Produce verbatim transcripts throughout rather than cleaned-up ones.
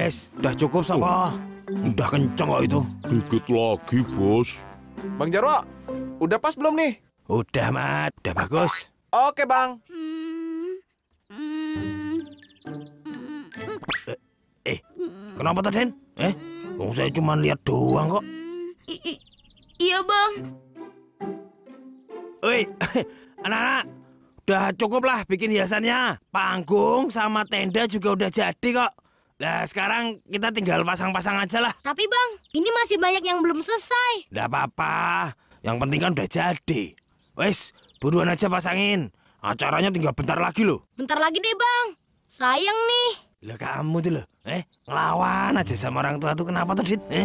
Wes, udah cukup sama. Udah kenceng kok itu. Dikit lagi, Bos. Bang Jarwo, udah pas belum nih? Udah, Mat. Udah bagus. Oke, Bang. Eh, kenapa tadi, Den? Eh, oh, saya cuma lihat doang kok. I i iya, Bang. Woi, anak-anak. Udah cukup lah bikin hiasannya. Panggung sama tenda juga udah jadi kok. Nah, sekarang kita tinggal pasang-pasang aja lah. Tapi Bang, ini masih banyak yang belum selesai. Nggak apa-apa. Yang penting kan udah jadi. Wes, buruan aja pasangin. Acaranya tinggal bentar lagi loh. Bentar lagi deh, Bang. Sayang nih. Lah kamu tuh loh, eh ngelawan aja sama orang tua tuh kenapa tuh, Dit? Eh?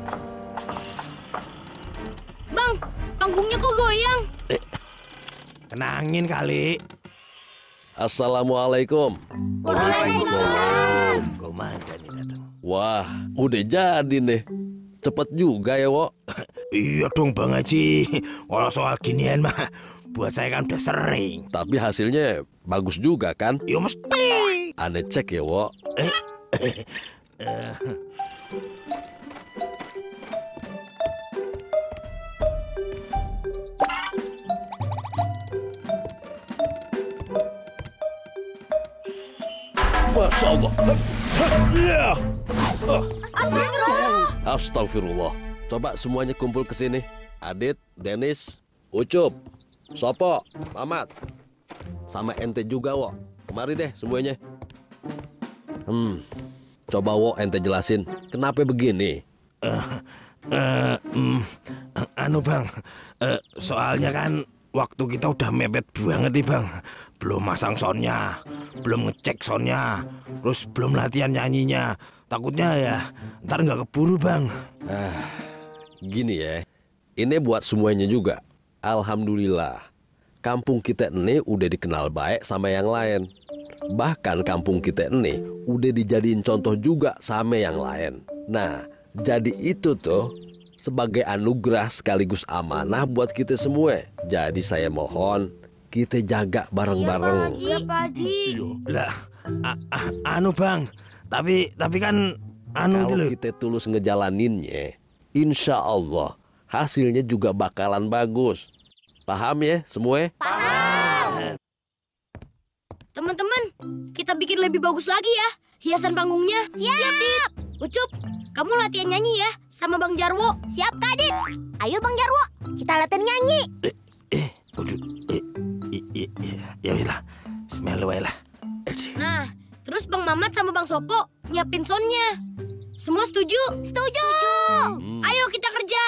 Bang, panggungnya kok goyang? Eh, tenangin kali. Assalamualaikum. Waalaikumsalam. Komandan ini datang. Wah, udah jadi nih. Cepet juga ya, Wo. Iya dong Bang Haji. Kalau soal ginian mah, buat saya kan udah sering. Tapi hasilnya bagus juga kan? Ya mesti. Aneh cek ya, Wo. Eh, eh, eh. Masya Allah. Ya. Astagfirullah. Astagfirullah. Coba semuanya kumpul ke sini. Adit, Denis, Ucup, Sopo, Mamat. Sama ente juga, Wo. Kemari deh semuanya. Hmm, coba Wo ente jelasin. Kenapa begini? Uh, uh, um, anu Bang, uh, soalnya kan waktu kita udah mepet banget nih Bang. Belum masang soundnya, belum ngecek soundnya, terus belum latihan nyanyinya. Takutnya ya ntar nggak keburu Bang. Ah, gini ya, ini buat semuanya juga. Alhamdulillah, kampung kita ini udah dikenal baik sama yang lain. Bahkan kampung kita ini udah dijadiin contoh juga sama yang lain. Nah, jadi itu tuh sebagai anugerah sekaligus amanah buat kita semua. Jadi saya mohon kita jaga bareng-bareng. Iya, Pak Haji. Lah, a- a- anu Bang, tapi tapi kan anu itu Kalau loh. kita tulus ngejalaninnya, insya Allah hasilnya juga bakalan bagus. Paham ya semua? Paham. Teman-teman, kita bikin lebih bagus lagi ya hiasan panggungnya. Siap. Siap, Dit. Ucup, kamu latihan nyanyi ya sama Bang Jarwo. Siap, Kak Dit. Ayo Bang Jarwo, kita latihan nyanyi. Eh, eh, udah, eh, eh, eh, eh, ya wis lah, Bismillah lah. Nah, terus Bang Mamat sama Bang Sopo nyiapin soundnya. Semua setuju? Setuju. Hmm. Ayo kita kerja.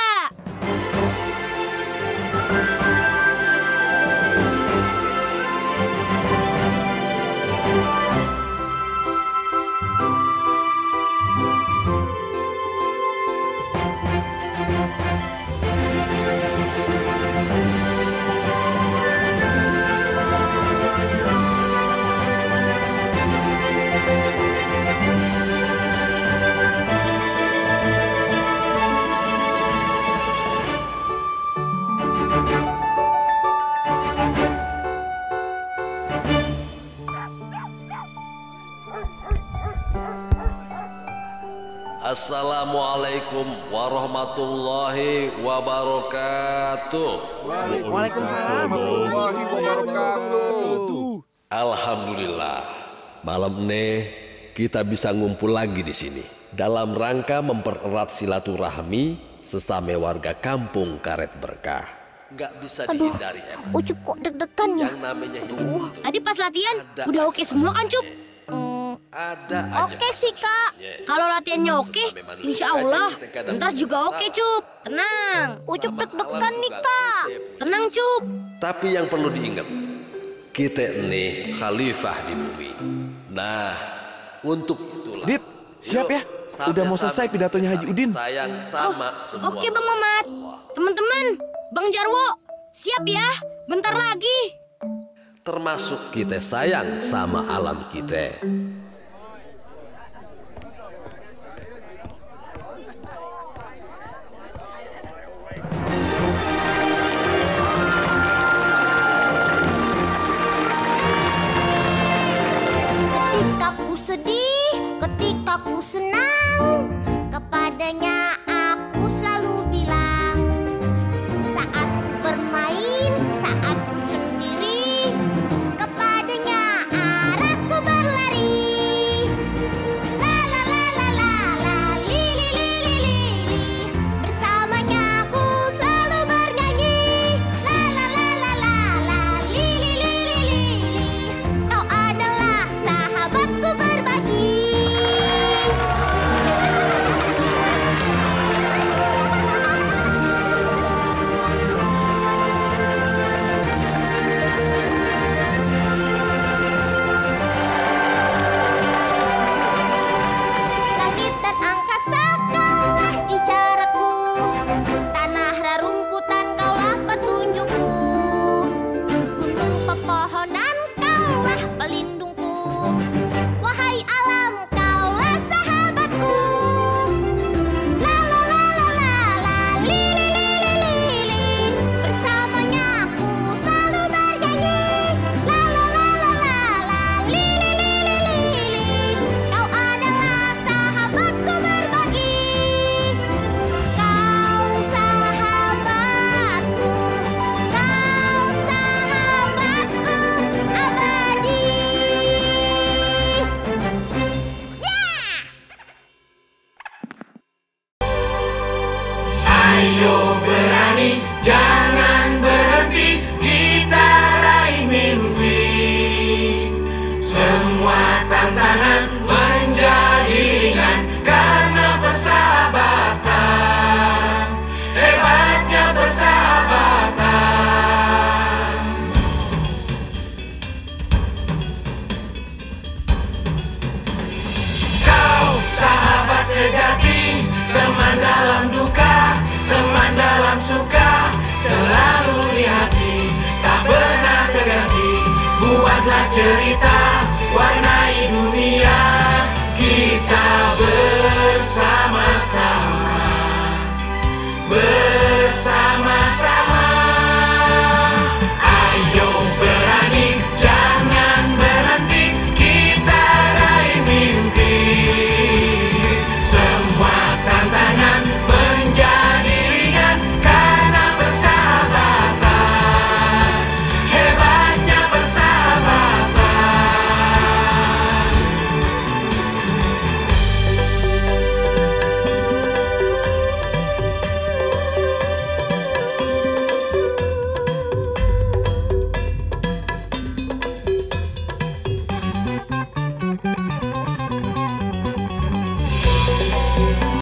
Assalamualaikum warahmatullahi wabarakatuh. Waalaikumsalam warahmatullahi wabarakatuh. Alhamdulillah, malam ini kita bisa ngumpul lagi di sini dalam rangka mempererat silaturahmi sesama warga kampung Karet Berkah. Nggak bisa Aduh, dihindari emang. Ucup kok deg-degan ya? Yang namanya hidup itu Tadi pas latihan ada udah oke aja semua kan, Cup? masalahnya. Hmm, Ada aja oke sih, Kak. masalahnya. Kalau latihannya oke, insya Allah ntar juga oke, Cup. Tenang. Ucup Sama deg-degan alam nih, juga Kak. tertib. Tenang, Cup. Tapi yang perlu diingat, kita ini khalifah di bumi. Nah, untuk itulah. Dit, siap ya? Udah mau selesai pidatonya Haji Udin. Sayang sama semua. Oke, Bang Mamat. Teman-teman, Bang Jarwo, siap ya? Bentar lagi. Termasuk kita sayang sama alam kita. Ketika ku sedih, ketika ku senang. sejati, teman dalam duka, teman dalam suka, selalu di hati, tak pernah terganti. Buatlah cerita